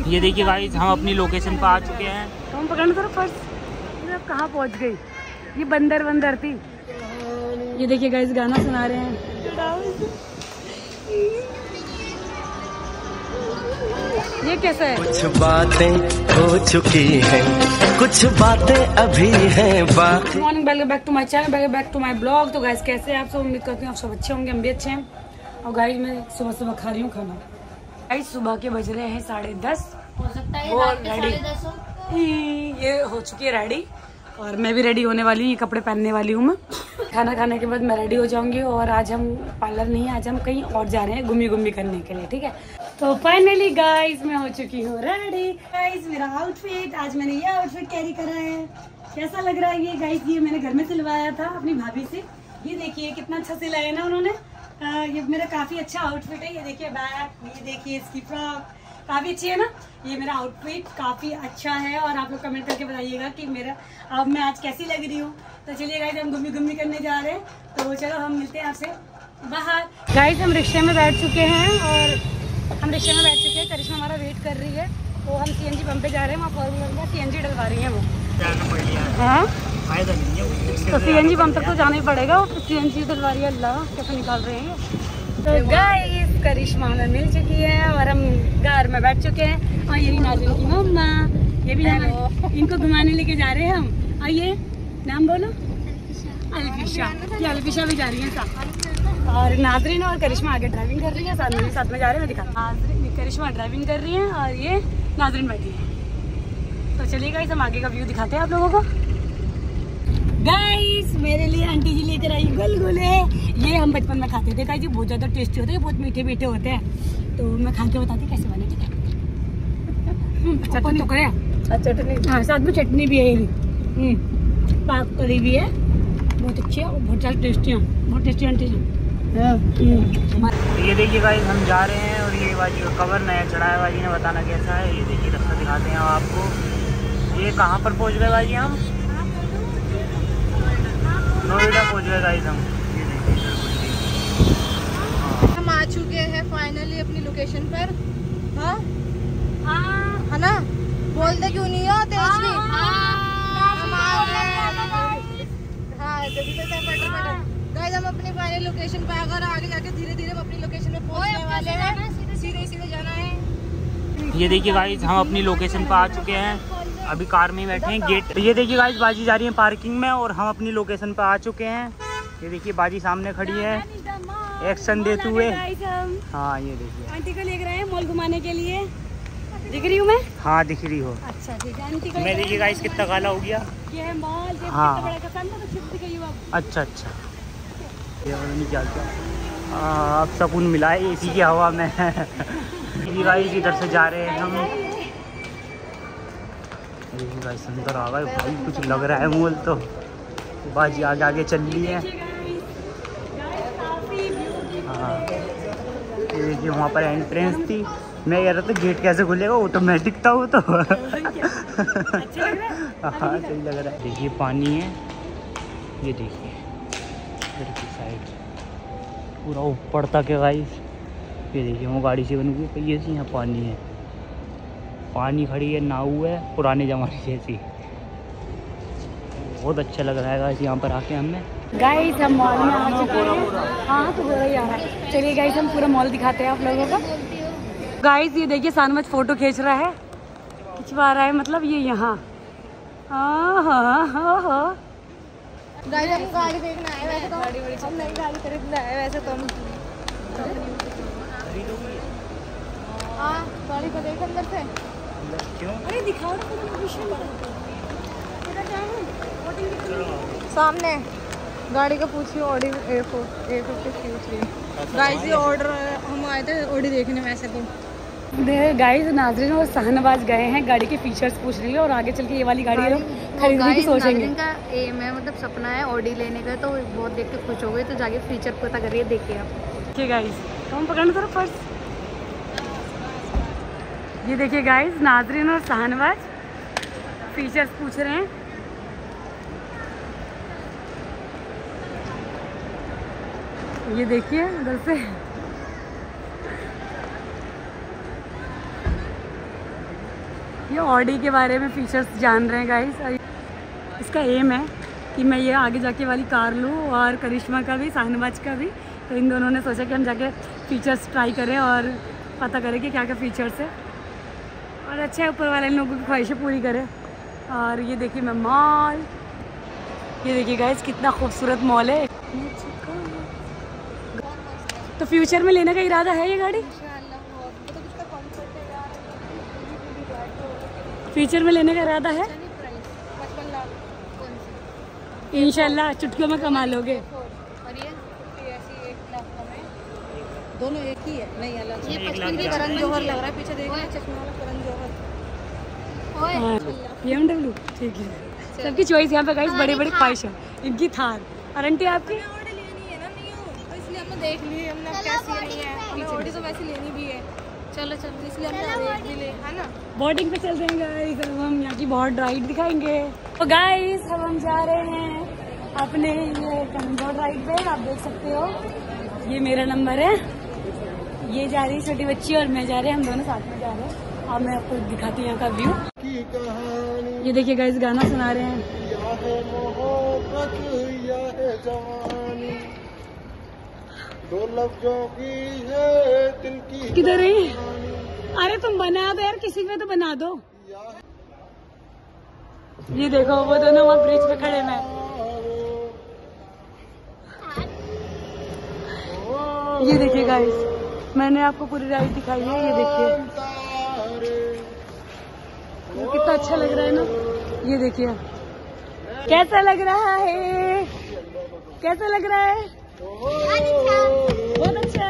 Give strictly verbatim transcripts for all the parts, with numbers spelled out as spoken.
ये देखिए गाइस हम अपनी लोकेशन पर आ चुके हैं। तुम पकड़ना जरा फर्स्ट, कहाँ पहुँच गई? ये बंदर बंदर थी। ये देखिए गाइस गाना सुना रहे हैं। ये कैसा है? कुछ बातें हो चुकी हैं, कुछ बातें अभी हैं बाकी। Morning, welcome back to my channel, welcome back to my blog. तो गाइस कैसे हैं आप सब? उम्मीद करती हूँ आप सब अच्छे होंगे, हम भी अच्छे हैं। और गाइस मैं सुबह सुबह खा रही हूँ खाना। गाइस सुबह के बज रहे हैं साढ़े दस। हो सकता है वो रात के रेडी, साढ़े दस हो। ये हो चुकी है रेडी और मैं भी रेडी होने वाली हूँ। ये कपड़े पहनने वाली हूँ मैं। खाना खाने के बाद मैं रेडी हो जाऊंगी। और आज हम पार्लर नहीं, आज हम कहीं और जा रहे हैं घूमी घूमी करने के लिए, ठीक है। तो फाइनली गाइस मैं हो चुकी हूँ रेडी। गाइस मेरा आउटफिट, आज मैंने ये आउटफिट कैरी करा है। कैसा लग रहा है ये गाइस? ये मैंने घर में सिलवाया था अपनी भाभी से। ये देखिए कितना अच्छा सिलाया ना उन्होंने। आ, ये मेरा काफी अच्छा आउटफिट है। ये देखिए बैग, ये देखिए इसकी फ्रॉक काफी अच्छी है ना। ये मेरा आउटफिट काफी अच्छा है और आप लोग कमेंट करके बताइएगा कि मेरा अब मैं आज कैसी लग रही हूँ। तो चलिए गाइस हम घूमी घूमी करने जा रहे हैं, तो चलो हम मिलते हैं आपसे बाहर। गाइस हम रिक्शे में बैठ चुके हैं और हम रिक्शे में बैठ चुके हैं। करिश्मा हमारा वेट कर रही है। तो हम सीएनजी पंप पे जा रहे हैं, वहाँ फॉर्मूलर में सीएनजी डलवा रही है वो। हाँ तो सीएनजी पंप तक तो जाना ही पड़ेगा। और सीएनजी डलवा रही है, अल्लाह कैसे निकाल रहे हैं। तो गाइस करिश्मा हमें मिल चुकी है और हम घर में बैठ चुके हैं। और ये नाज़रीन की मम्मा, ये भी हम इनको घुमाने लेके जा रहे हैं हम। और ये नाम बोलो, अल्फिशा। ये अल्फिशा भी जा रही है साथ। और नाज़रीन और करिश्मा आगे ड्राइविंग कर रही है, साथ में साथ में जा रहे हैं। मैं दिखा, नाज़रीन करिश्मा ड्राइविंग कर रही है और ये नाज़रीन बैठी है। तो चलिए गाइस हम आगे का व्यू दिखाते हैं आप लोगों को। गाइस मेरे लिए आंटी जी लेकर आई गुलगुले। ये हम बचपन में खाते थे गाइस, ये बहुत ज्यादा टेस्टी होते हैं, बहुत मीठे मीठे होते हैं। तो मैं खा के बताती कैसे बने थे। चटनी तो करे, चटनी हाँ साथ में चटनी भी है। ये पाक करी भी है, बहुत अच्छी है और बहुत ज्यादा टेस्टी है, बहुत टेस्टी आंटी जी। ये देखिए गाइस हम जा रहे हैं और ये बाजी का कवर नया चढ़ा है। बाजी ने बताना कैसा है। ये देखिए रास्ता दिखाते हैं आपको। ये कहाँ पर पहुँच गए बाजी? हम नोएडा पहुँच गए गाइस हम। हम आ चुके हैं फाइनली अपनी लोकेशन पर। हाँ है ना? बोलते क्यों नहीं हो तेजस्वी? हम आ गए। हाँ जल्दी से गाइस हम अपनी फाइनल लोकेशन पे आकर आगे जाके धीरे धीरे हम अपनी लोकेशन पे पहुंचने वाले हैं। सीधे सीधे जाना है। ये देखिए गाइस हम अपनी लोकेशन पर आ चुके हैं, अभी कार में ही बैठे हैं। गेट ये देखिए गाइस बाजी जा रही है पार्किंग में और हम अपनी लोकेशन पर आ चुके हैं। ये देखिए बाजी सामने खड़ी है एक्शन देते हुए। हाँ ये देखिए आंटी को लेकर आए हैं मॉल घुमाने के लिए। दिख रही हूँ मैं? हाँ दिख रही हो। अच्छा ठीक है आंटी को। मैं देखिए गाइस कितना काला हो गया। ये है मॉल। हाँ बड़ा का सामने तो छिप गई हूँ अब। अच्छा अच्छा ये नहीं क्या क्या अब सुकून मिला है एसी की हवा में। ये गाइस इधर से जा रहे हैं हम। ये गाइस अंदर आ गए भाई, कुछ लग रहा है मॉल। तो बाजी आगे आगे चल रही है। हाँ ये देखिए वहाँ पर एंट्रेंस थी। मैं कह रहा था गेट कैसे खुलेगा, ऑटोमेटिक था वो तो। हाँ सही लग रहा है। देखिए पानी है, ये देखिए इधर की साइड पूरा ऊपर तक है गाइस। ये देखिए वो गाड़ी से बनी हुई ये यहाँ पानी है, पानी खड़ी है, नाव है पुराने ज़माने जैसी। बहुत अच्छा लग रहा है गाइस यहाँ पर आके हमें। गाइस हम मॉल में आ चुके हैं। हाँ तो बोला ही आ रहा है। चलिए गाइस हम पूरा मॉल दिखाते हैं आप लोगों को। गाइस ये देखिए सानमच फोटो खींच रहा है, खिंचवा रहा है मतलब ये यहाँ। हाँ हाँ हाँ हाँ गाइस हम गाड़ी देखना है वैसे तो, हम नई गाड़ी खरीदना है वैसे तो। हम हाँ गाड़ी को देख अंदर से। क्यों? अरे दिखाओ सामने गाड़ी का पूछिए। Audi A four A fifty पूछ रही। गाइस ये ऑर्डर हम आए थे ऑडी देखने वैसे तो। गाइस नाज़रीन और शाहनवाज गए हैं, गाड़ी के फीचर्स पूछ रही है और आगे चल के ये वाली गाड़ी खरीदने की सोचेंगे। इनका एम है मतलब सपना है ऑडी लेने का, तो बहुत देख के खुश हो गए। तो जाके फीचर पता करिए, देखिए आप। ठीक है गाइस कौन पकड़ना जरा फर्स्ट। ये देखिए गाइस नाज़रीन और शाहनवाज फीचर्स पूछ रहे हैं। ये देखिए उधर से ये ऑडी के बारे में फीचर्स जान रहे हैं गाइस। इसका एम है कि मैं ये आगे जाके वाली कार लूँ और करिश्मा का भी, शाहनवाज का भी। तो इन दोनों ने सोचा कि हम जाके फीचर्स ट्राई करें और पता करें कि क्या क्या फ़ीचर्स है और अच्छा है ऊपर वाले इन लोगों की ख्वाहिशें पूरी करें। और ये देखिए मैं मॉल, ये देखिए गाइस कितना खूबसूरत मॉल है। तो फ्यूचर में लेने का इरादा है ये गाड़ी? फ्यूचर में लेने का इरादा है इंशाल्लाह, चुटकियों में कमा लोगे। और ये ऐसी एक लाख में दोनों एक ही है, नहीं अलग। ये पचपन की करण जौहर लग रहा है, पीछे देखिए चश्मे वाला Karan Johar. B M W ठीक है, सबकी चॉइस यहाँ पे गाइस बड़ी बड़ी ख्वाहिश है। इनकी थार और आंटी आपकी लेनी है ना न्यू, तो इसलिए हमने देख ली, हमने कैसी नहीं है, हमें ऑडी तो वैसे लेनी भी है। चलो चलो इसलिए हमने देख भी ले, है ना। बोटिंग पे चल रहे हैं गाइस, अब हम यहाँ की बहुत राइड दिखाएंगे। तो गाइस अब हम जा रहे हैं अपने ये बोट राइड पे। आप देख सकते हो ये मेरा नंबर है, ये जा रही है छोटी बच्ची और मैं जा रहे हैं, हम दोनों साथ में जा रहे हैं। अब मैं आपको दिखाती हूँ यहाँ का व्यू। ये देखिए गाइस गाना सुना रहे हैं। दो लफ्जों की है दिल की। किधर है? अरे तुम बना दो यार, किसी में तो बना दो। ये देखो वो दोनों वहाँ ब्रिज पे खड़े हैं। ये देखिए गाइस मैंने आपको पूरी राइड दिखाई है, ये देखिए कितना अच्छा लग रहा है ना। ये देखिए कैसा लग रहा है, कैसा लग रहा है? बहुत अच्छा।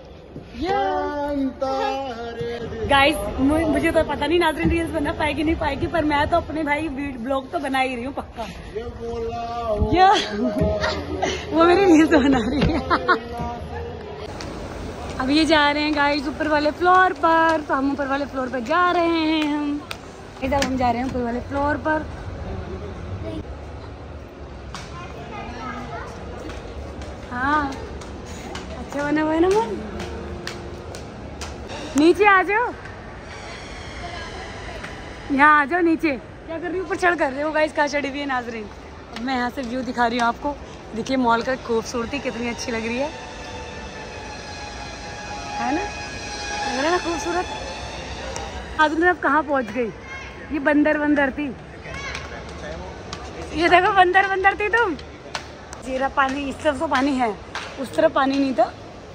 गाइस मुझे तो पता नहीं नाज़रीन रील्स बना पाएगी नहीं पाएगी, पर मैं तो अपने भाई ब्लॉग तो बना ही रही हूँ पक्का। ये वो मेरी रील्स बना रही है। अब ये जा रहे हैं गाइस ऊपर वाले फ्लोर पर, तो हम ऊपर वाले फ्लोर पर जा रहे हैं। हम इधर हम जा रहे हैं ऊपर वाले फ्लोर पर। हाँ अच्छा बना हुआ है ना मन। नीचे आ जाओ, यहाँ आ जाओ नीचे। क्या कर रही हूँ? ऊपर चढ़ कर रहे हो गाइस, कहाँ चढ़ी हुई है नाज़रीन। अब मैं यहाँ से व्यू दिखा रही हूँ आपको। देखिए मॉल का खूबसूरती कितनी अच्छी लग रही है, है ना? लग रहा है ना खूबसूरत। आज अब कहाँ पहुँच गई? ये बंदर बंदर थी, ये देखो बंदर बंदर थी तुम। जीरा पानी इस तरफ तो पानी है, उस तरफ पानी नहीं था।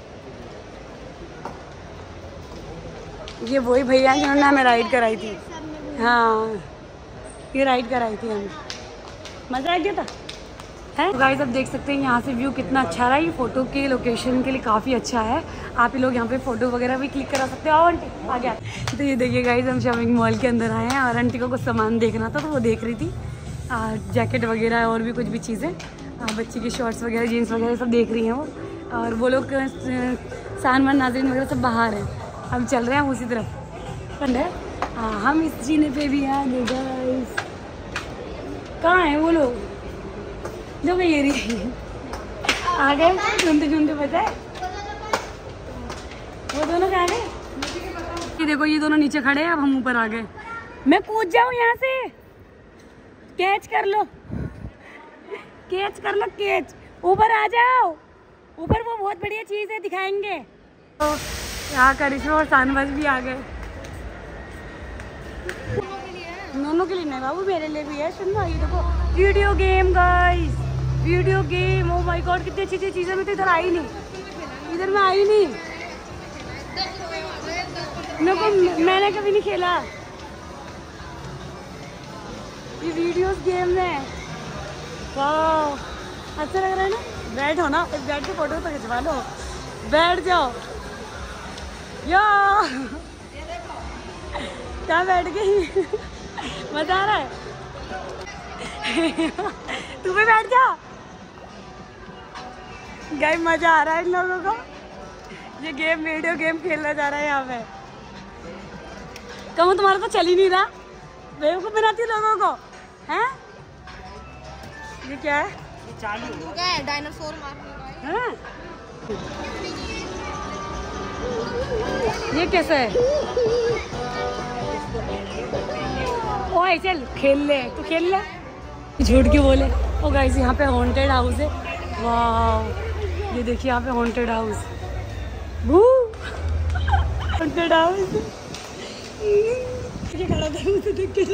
ये वही भैया जिन्होंने हमें राइड कराई थी। हाँ ये राइड कराई थी हमें, मज़ा आ गया था है। तो गाइस अब देख सकते हैं यहाँ से व्यू कितना अच्छा रहा है। ये फ़ोटो के लोकेशन के लिए काफ़ी अच्छा है। आप ही लोग यहाँ पे फ़ोटो वगैरह भी क्लिक करा सकते हो। आओ आंटी आ गया। तो ये देखिए गाइस हम शॉपिंग मॉल के अंदर आए हैं और आंटी को कुछ सामान देखना था तो वो देख रही थी, जैकेट वगैरह और भी कुछ भी चीज़ें, बच्ची की शॉर्ट्स वगैरह जीन्स वगैरह सब देख रही हैं वो। और वो लोग सानमान नाज़रीन वगैरह सब बाहर हैं। हम चल रहे हैं उसी तरफ ठंड है। हाँ हम इस जीने पे भी आ गए गाइस। कहाँ हैं वो लोग? जो ये रही आ गए झुंडे झुंडे बजाए। वो दोनों कहाँ गए? ये देखो ये दोनों नीचे खड़े हैं, अब हम ऊपर आ गए। मैं कूद जाऊँ यहाँ से? कैच कर लो, कैच कर लो, कैच। ऊपर आ जाओ, ऊपर वो बहुत बढ़िया चीज़ है दिखाएंगे। तो यहाँ करिश्मा और शाहनवाज भी आ गए। दोनों के लिए नहीं बाबू, मेरे लिए भी है। सुनो ये देखो video game guys, video game. Oh my god कितनी अच्छी अच्छी चीज़ें। मैं तो इधर आई नहीं, इधर मैं आई नहीं। मेरे को मैंने कभी नहीं खेला ये वीडियोस गेम में। वाह अच्छा लग रहा है ना। बैठो ना, बैठ के फोटो तो खिंचवा लो, बैठ जाओ। यो क्या बैठ गई? मजा आ रहा है? तू भी बैठ जा। गाइस मजा आ रहा है इन लोगों को। ये गेम वीडियो गेम खेलना जा रहा है यहाँ पे। कहूँ तुम्हारा तो चल ही नहीं रहा, बेवकूफ बनाती लोगों को हैं। ये क्या है? ये चालू क्या है? डायनासोर मारने का है। ये कैसा है? भाई चल खेल ले, तू खेल ले, झूठ क्यों बोले। ओ गाइस यहाँ पे हॉन्टेड हाउस है, वाह ये देखिए यहाँ पे हॉन्टेड हाउस, हॉन्टेड हाउस खड़ा था मुझे देख के।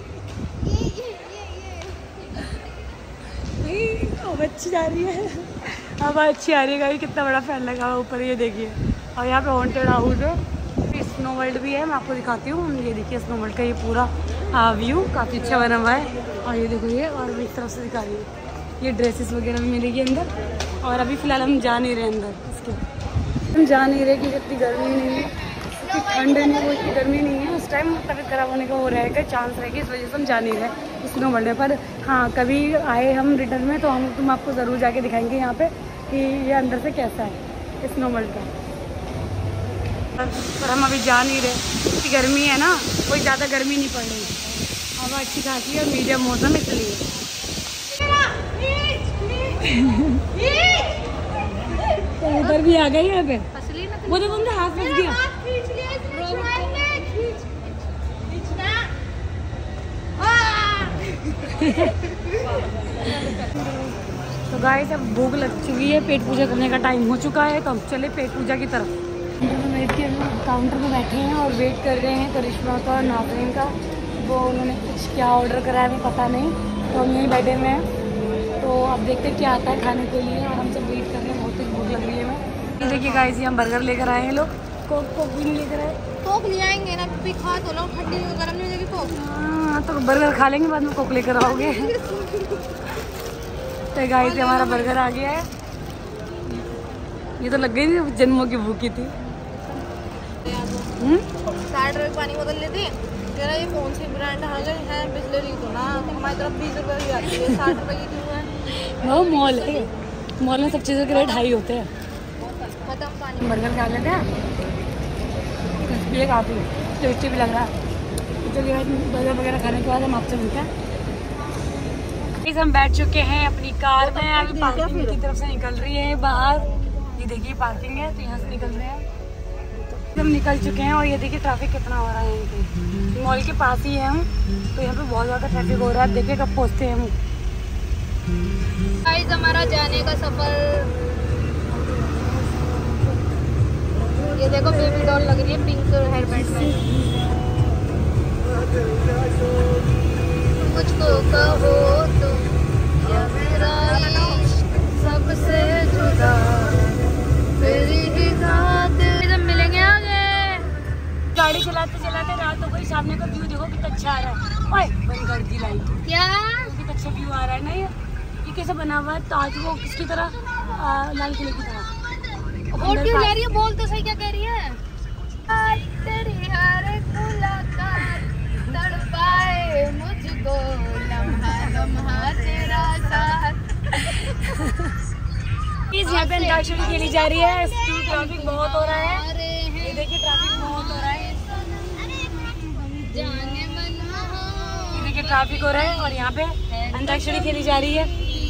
अब अच्छी जा रही है, अब अच्छी आ रही है गाइस, कितना बड़ा फैन लगा हुआ ऊपर, ये देखिए। और यहाँ पे हॉन्टेड हाउस है, स्नो वर्ल्ड भी है, मैं आपको दिखाती हूँ। ये देखिए स्नो वर्ल्ड का ये पूरा व्यू काफ़ी अच्छा बना हुआ है। और ये देखो ये, और मैं इस तरफ से दिखा रही हूँ, ये ड्रेसेस वगैरह भी मिलेगी अंदर। और अभी फ़िलहाल हम जा नहीं रहे अंदर, इसके हम जा नहीं रहे क्योंकि इतनी गर्मी नहीं है, इतनी ठंड नहीं है, वो इतनी गर्मी नहीं है। उस टाइम तबीयत खराब होने का वो रहेगा, चांस रहेगी, इस वजह से हम जा नहीं रहे स्नो वर्ल्ड में। पर हाँ कभी आए हम रिटर्न में तो हम तुम आपको ज़रूर जाके दिखाएंगे यहाँ पे कि ये अंदर से कैसा है स्नो वर्ल्ड का। पर हम अभी जा नहीं रहे, इतनी गर्मी है ना, कोई ज़्यादा गर्मी नहीं पड़ रही, हवा अच्छी खासी है और मीडियम मौसम इसलिए। तो उधर भी आ गए यहाँ पे, वो देखो उनका हाथ फंस गया। तो गाइस अब भूख लग चुकी है, पेट पूजा करने का टाइम हो चुका है, तो हम चले पेट पूजा की तरफ। वेट के काउंटर पे बैठे हैं और वेट कर रहे हैं करिश्मा का और नाज़रीन का। वो उन्होंने कुछ क्या ऑर्डर करा है हमें पता नहीं, तो हम यहीं बैठे हुए हैं। तो अब देखते हैं क्या आता है खाने के लिए, और हम सब वेट कर रहे हैं, बहुत तेज भूख लग रही है हमें। ये देखिए गाइस, हम बर्गर लेकर आए हैं लोग, कोक कोक भी नहीं लेकर आए। कोक नहीं आएंगे ना, भी खा तो लो, ठंडी गर्म नहीं हो जाएगी कोक। हाँ तो बर्गर खा लेंगे, बाद में कोक लेकर आओगे। तो गाइस हमारा बर्गर आ गया है, ये तो लग गई थी जन्मों की भूखी थी। साठ रुपये पानी बोतल लेती तेरा, ये कौन सी ब्रांड आ गई है बिस्लरी, तो ना हमारी तरफ बीस रुपये की आती है, साठ रुपये की क्यों है। वो मॉल है, मॉल में सब चीज़ों के रेट हाई होते हैं। खत्म पानी। बर्गर खा लेते हैं, क्रिस्पी है काफ़ी, टेस्टी भी लग रहा है। तो बर्गर वगैरह खाने के बाद हम आपसे मिलते हैं। हम बैठ चुके हैं अपनी कार में, अभी पार्किंग की तरफ से निकल रही है बाहर। ये देखिए पार्किंग है, तो यहाँ से निकल रहे हैं, हम निकल चुके हैं। और ये देखिए ट्रैफिक कितना हो रहा है यहाँ पे, मॉल के पास ही है हम, तो यहाँ पे बहुत ज़्यादा ट्रैफिक हो रहा है। देखिए कब पहुँचते हैं हम। गाइस हमारा जाने का सफर, ये देखो बेबी डॉल लग रही है पिंक हेयर बैंड में। मुझको कहो तुम या मेरा सबसे जुदा, मेरी ही साथ जब मिलेंगे आगे। गाड़ी चलाते चलाते रात हो गई, सामने का व्यू देखो कितना अच्छा आ रहा है। ओए बंद कर दी लाइट, क्या कितना अच्छा व्यू आ रहा है ना। ये ये कैसे बना हुआ है, ताज वो किसकी तरह, लाल किले की तरह। और क्यों जा रही है, बोल तो सही, क्या कह रही है। तेरी हर मुलाकात तड़पाए मुझको, लम्हा लम्हा तेरा साथ। इस यहाँ पे अंताक्षरी खेली जा रही है, ट्रैफिक बहुत हो रहा है, ये देखिए ट्रैफिक बहुत हो रहा है, ये देखिए ट्रैफिक हो रहा है। और यहाँ पे अंताक्षरी खेली जा रही है।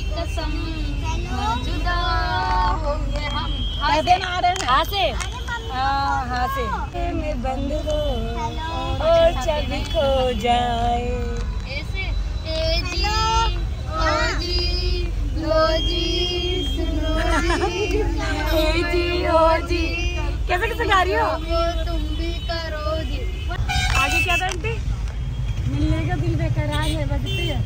जुदा होंगे हम, हाँ से हाँ हाँ से में बंद हो और चाबी खो जाए। ऐसे ए जी ओ जी लो जी सुनो जी, ए जी ओ जी, कैसे कैसे गा रही हो, वो तुम भी करो जी। आगे क्या था आंटी, मिलने का दिल बेकरार है, बजती है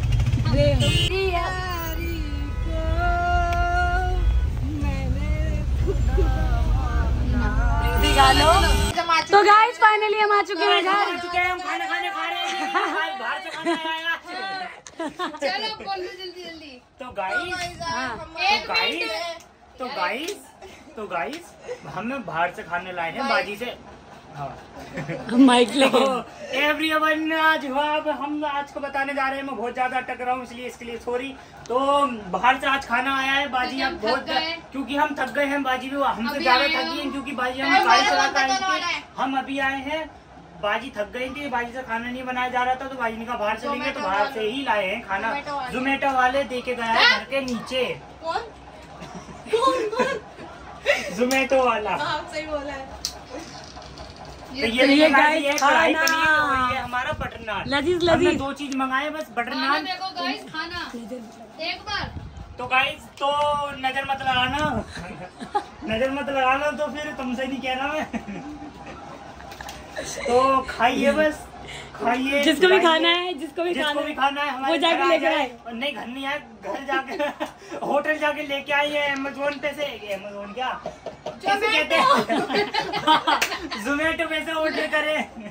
लो। तो गाइस फाइनली हम आ चुके हैं घर, हम खाना खाने खा रहे हैं, बाहर से खाना आएगा। चलो बोलो जल्दी जल्दी। तो गाइस एक तो गाइस मिनट। तो गाइस तो गाइस हमें बाहर से खाने लाए हैं बाजी से। हाँ माइक लेके। एवरीवन आज हुआ, अब हम आज को बताने जा रहे हैं, मैं बहुत ज्यादा अटक रहा हूँ इसलिए इसके लिए सॉरी। तो बाहर से आज खाना आया है बाजी, अब बहुत क्योंकि हम थक गए हैं, बाजी भी हमसे ज्यादा थकी है क्योंकि बाजी हम गाड़ी चलाता है। हम अभी आए हैं, बाजी थक गई थी, बाजी से खाना नहीं बनाया जा रहा था, तो बाजी ने कहा बाहर से लेंगे, तो बाहर से ही लाए हैं खाना। जोमेटो वाले दे के गया है घर के नीचे। जोमेटो वाला सही बोला है। तो ये ये गाइस गाइस कढ़ाई खाना। पनीर और ये हमारा बटर नान। लजीज हमने लजीज दो चीज मंगाए बस, बटर नान। देखो गाइस खाना एक बार। तो गाइस तो नजर मत लगाना नजर मत लगाना तो फिर तुमसे नहीं कहना मैं तो खाइए बस, खाइए जिसको भी खाना है, जिसको भी जिसको खाना भी खाना है वो जाके लेकर आए। नहीं घर नहीं आए, घर जाके होटल जाके लेके आइए अमेजोन पे से, अमेजोन क्या कैसे कहते हैं जोमेटो पे से ऑर्डर करें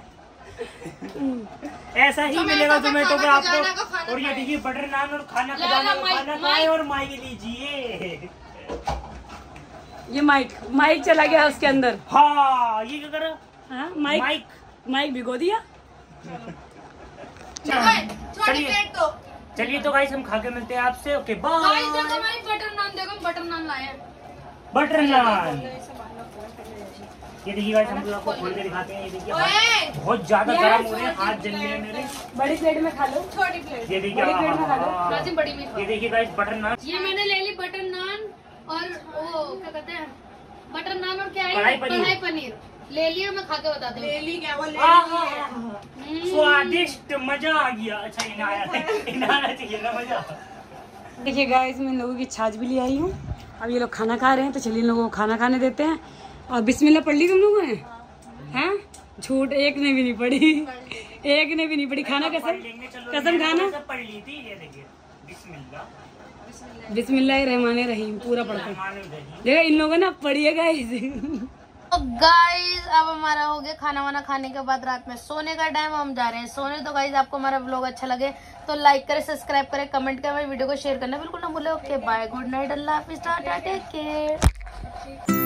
ऐसा ही मिलेगा जोमेटो पे आपको। और ये देखिए बटर नान और खाना खजाना, खाना खाए और माइक लीजिए। ये माइक माइक चला गया उसके अंदर। हाँ ये क्या करो, हाँ माइक माइक माइक भिगो दिया। चलिए चलिए तो गाइस हम खा के मिलते हैं आपसे। Okay guys bye. देखो हमारी बटर नान, देखो हम बटर नान लाए हैं। बटर नान ये देखिए गाइस, हम आपको खोल के दिखाते हैं। ये देखिए हाथ बहुत ज्यादा गर्म हो रहे हैं, हाथ जल रहे हैं मेरे। बड़ी प्लेट में खा लो। छोटी प्लेट ये देखिए बड़ी प्लेट में खा लो। हाँ, राजिम बड़ी में ये देखिए गाइस बटर नान। ये मैंने ले ली बटर नान और वो क्या कहते हैं बटर नान और क्या है कढ़ाई पनीर। कढ़ाई पनीर ले लिया। मैं खा के बताती हूँ। ले ली क्या वो ले आहा, स्वादिष्ट, मजा आ गया। अच्छा इन्हें आया इन्हें आना चाहिए ना मजा। देखिए गाइस मैं इन लोगों की छाछ भी ले आई हूँ। अब ये लोग खाना खा रहे हैं तो चलिए इन लोगों को खाना खाने देते हैं। और बिस्मिल्लाह पढ़ ली तुम लोगों ने? हैं झूठ एक ने भी नहीं पढ़ी, एक ने भी नहीं पढ़ी। खाना कसम कसम खाना पढ़ ली थी। ये देखिए बिस्मिल्लाह बिस्मिल्लाह रहमान रहीम पूरा पढ़ते देखो इन लोगों ने पढ़ी है गाइस। तो गाइस अब हमारा हो गया खाना वाना खाने के बाद रात में सोने का टाइम, हम जा रहे हैं सोने। तो गाइस आपको हमारा व्लॉग अच्छा लगे तो लाइक करें, सब्सक्राइब करें, कमेंट करें, वीडियो को शेयर करना बिल्कुल ना भूले। ओके बाय, गुड नाइट, अल्लाह हाफिज, टाटा, टेक केयर।